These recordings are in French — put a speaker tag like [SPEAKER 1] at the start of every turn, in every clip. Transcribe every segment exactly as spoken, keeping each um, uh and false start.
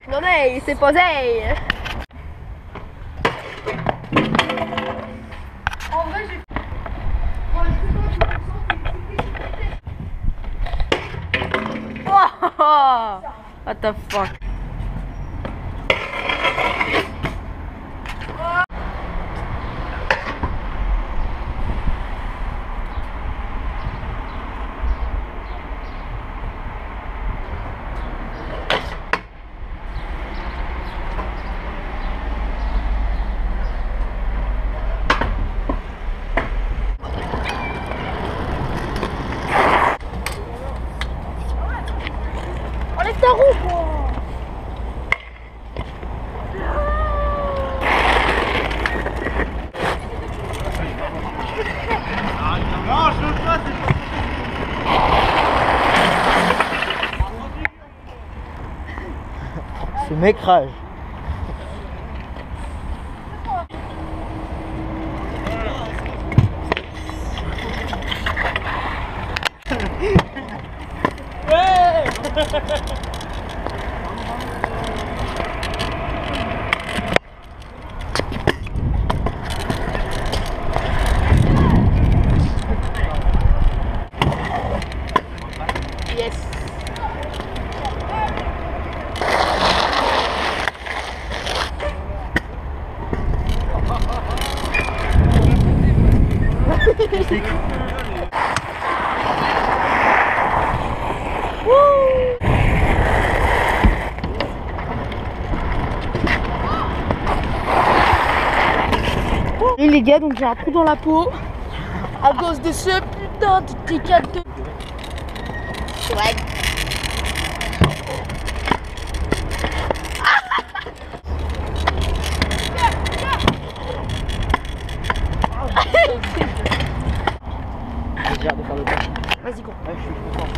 [SPEAKER 1] Attendez, c'est posé. En vrai, j'ai... Oh, what the fuck. Enlève ta roue, quoi.
[SPEAKER 2] Non, je veux pas,
[SPEAKER 3] c'est m'écrase.
[SPEAKER 1] Yes. Et les gars, donc j'ai un trou dans la peau à cause de ce putain de T quatre de... Ouais.
[SPEAKER 3] J'ai hâte de faire le pas.
[SPEAKER 1] Vas-y, go.
[SPEAKER 3] Ouais, je suis content.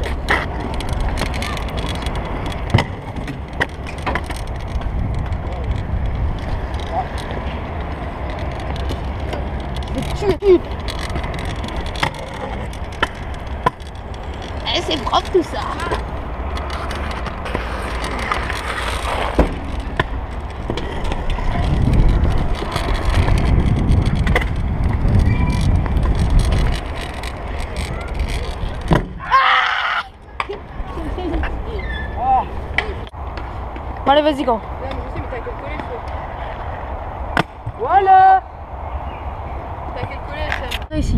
[SPEAKER 1] Je vais te tuer. Eh, c'est propre tout ça. Bon, allez, vas-y, go. Voilà. T'as calculé, ça. Ici.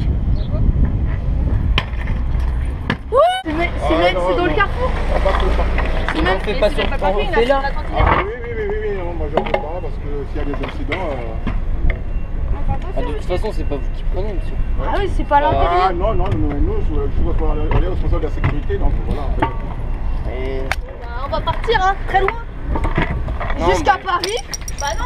[SPEAKER 1] Oui. C'est
[SPEAKER 2] Ah,
[SPEAKER 1] dans le carrefour. C'est même.
[SPEAKER 3] On fait pas sur le temps, on fait là.
[SPEAKER 2] Ah oui, oui, oui, oui, oui, non, moi je ne fais pas parce que s'il y a des incidents... Euh...
[SPEAKER 3] Ah, de toute façon, c'est pas vous qui prenez, monsieur.
[SPEAKER 1] Ah oui, c'est pas
[SPEAKER 2] Ah
[SPEAKER 1] l'intérieur.
[SPEAKER 2] non, non, non, nous, je suis responsable de la sécurité, donc voilà.
[SPEAKER 3] Et...
[SPEAKER 1] On va partir, hein, très loin. Jusqu'à Paris. Bah non.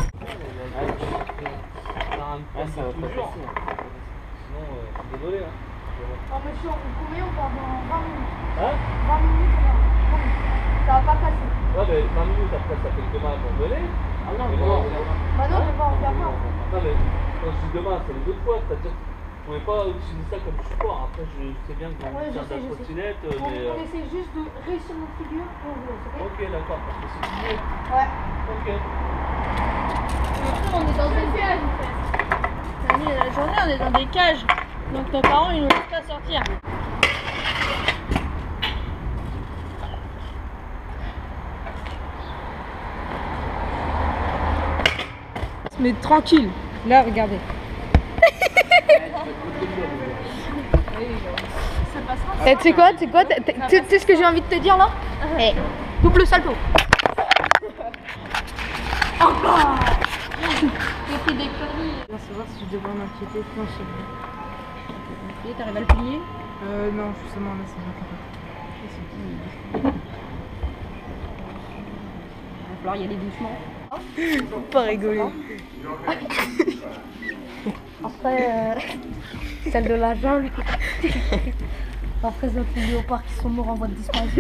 [SPEAKER 3] Ah, ça va pas passer. Sinon, euh, désolé, hein.
[SPEAKER 1] Oh monsieur, combien on part dans vingt minutes?
[SPEAKER 3] Hein?
[SPEAKER 1] vingt minutes, on va. Ça va pas passer.
[SPEAKER 3] Ouais, mais vingt minutes après, ça fait demain pour venir. Ah non, mais non.
[SPEAKER 1] Bah non, on va en faire pas.
[SPEAKER 3] Non, mais quand je dis demain, c'est les deux fois. C'est-à-dire que vous pouvez pas utiliser ça comme support. Après, je sais bien que vous
[SPEAKER 1] Ouais, je
[SPEAKER 3] faire de
[SPEAKER 1] sais,
[SPEAKER 3] la
[SPEAKER 1] je sais.
[SPEAKER 3] trottinette,
[SPEAKER 1] On,
[SPEAKER 3] mais.
[SPEAKER 1] on
[SPEAKER 3] euh,
[SPEAKER 1] essaie juste de réussir notre figure et on vous laisse, ok?
[SPEAKER 3] Ok, d'accord, parce que c'est fini.
[SPEAKER 1] Ouais.
[SPEAKER 3] Ok.
[SPEAKER 1] On est dans une cage, en fait. La journée, on est dans des cages. Donc nos parents, ils nous laissent pas sortir. Mais tranquille. Là, regardez. Eh, tu sais quoi, tu sais quoi, tu sais ce que j'ai envie de te dire là? Eh, double salto. Encore. J'ai pris des conneries. Là, c'est voir si je devrais m'inquiéter. Non, je sais pas. Ok, t'arrives à le plier? Euh, non, justement, là, c'est bien capable. Il va falloir y aller doucement. Faut pas rigoler. Après, euh, celle de la jungle. Après, les autres léopards qui sont morts en voie de disparition.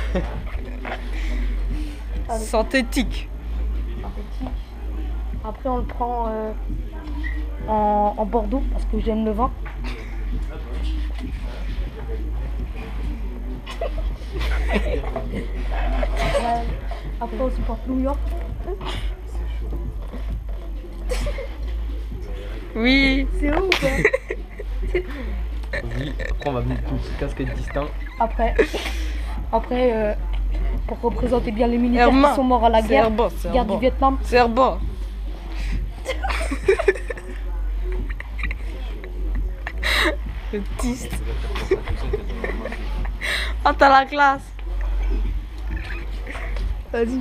[SPEAKER 3] Synthétique.
[SPEAKER 1] Synthétique. Après, on le prend euh, en, en Bordeaux parce que j'aime le vin.
[SPEAKER 4] Ouais. Après on supporte New York.
[SPEAKER 5] Oui.
[SPEAKER 4] C'est où ou pas?
[SPEAKER 5] Oui, après on va mettre une petite casquette distincte.
[SPEAKER 4] Après, après euh, pour représenter bien les militaires
[SPEAKER 5] Herman,
[SPEAKER 4] qui sont morts à la
[SPEAKER 5] c'est
[SPEAKER 4] guerre,
[SPEAKER 5] Herman, c'est
[SPEAKER 4] guerre du
[SPEAKER 5] Herman.
[SPEAKER 4] Vietnam.
[SPEAKER 5] C'est Herba. Le tiste. Oh, t'as la classe. Vas-y.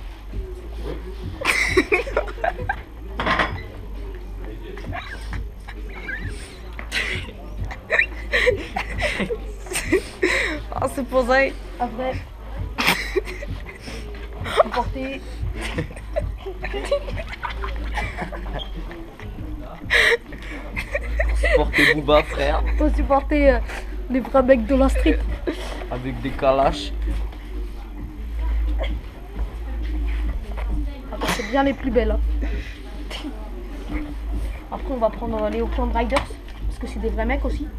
[SPEAKER 5] Oh, c'est posé.
[SPEAKER 4] Après, supporter.
[SPEAKER 5] Portez Booba, frère.
[SPEAKER 4] Faut supporter euh, les vrais mecs de la street.
[SPEAKER 5] Avec des calaches.
[SPEAKER 4] Après, c'est bien les plus belles. Hein. Après, on va prendre euh, les Oakland Riders. Parce que c'est des vrais mecs aussi.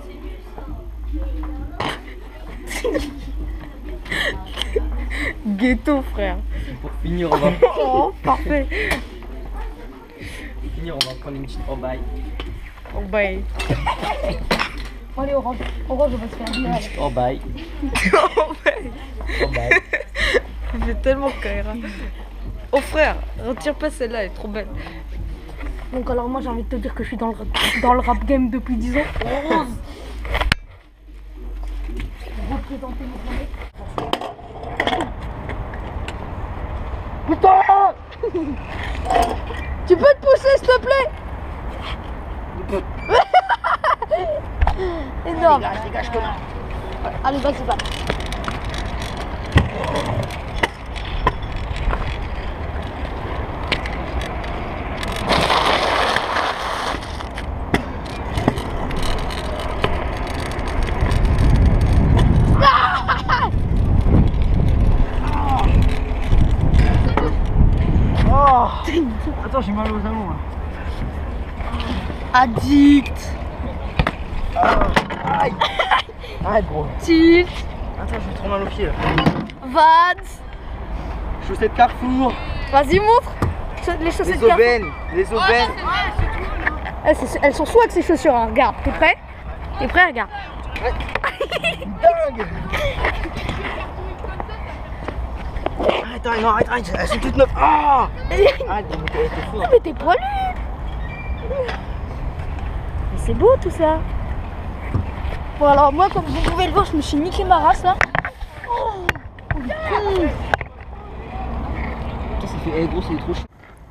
[SPEAKER 5] Ghetto, frère. Pour finir, on va.
[SPEAKER 4] Oh, parfait.
[SPEAKER 5] Pour finir, on va prendre une petite obaye.
[SPEAKER 4] Obaye. Allez, Orange. Orange, on va se faire bien.
[SPEAKER 5] Une petite obaye.
[SPEAKER 4] Obaye.
[SPEAKER 5] Obaye.
[SPEAKER 4] Ça fait tellement Kaira.
[SPEAKER 5] Oh frère, retire pas celle-là, elle est trop belle.
[SPEAKER 4] Donc alors moi j'ai envie de te dire que je suis dans le, dans le rap game depuis dix ans. Rose. Représenter mon planète. Putain. Tu peux te pousser s'il te plaît? Énorme. Dégage, dégage, connard. Allez, vas-y, va.
[SPEAKER 5] Attends, j'ai mal aux talons là.
[SPEAKER 4] Addict.
[SPEAKER 5] Aïe. Arrête gros.
[SPEAKER 4] Tilt.
[SPEAKER 5] Attends, j'ai trop mal aux pieds là.
[SPEAKER 4] Vans.
[SPEAKER 5] Chaussettes Carrefour.
[SPEAKER 4] Vas-y, montre. Les chaussettes
[SPEAKER 5] Les
[SPEAKER 4] Carrefour.
[SPEAKER 5] aubaines. Les aubaines.
[SPEAKER 4] Elles, c'est- elles sont sous avec ces chaussures, hein. Regarde, t'es prêt? T'es prêt? Regarde.
[SPEAKER 5] Dingue. Arrête, arrête, non, arrête, arrête, elles sont toutes neuves. Ah. Arrête, t'es t'es fou.
[SPEAKER 4] Mais t'es poilu. Mais c'est beau tout ça. Bon alors moi comme vous pouvez le voir je me suis niqué ma race là. Oh,
[SPEAKER 5] Ça fait, eh gros, c'est trop chaud.